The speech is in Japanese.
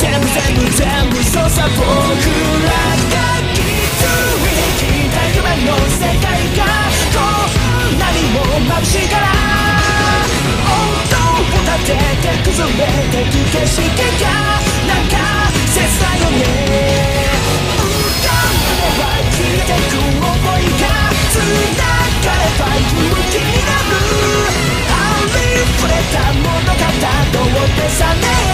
全部そうさ僕らが築いてきた夢の世界がこんなにも眩しいから音を立てて崩れてく景色がなんか切ないよね浮かんでは消えてく想いが繋がれば勇気になるありふれた物語どうってさね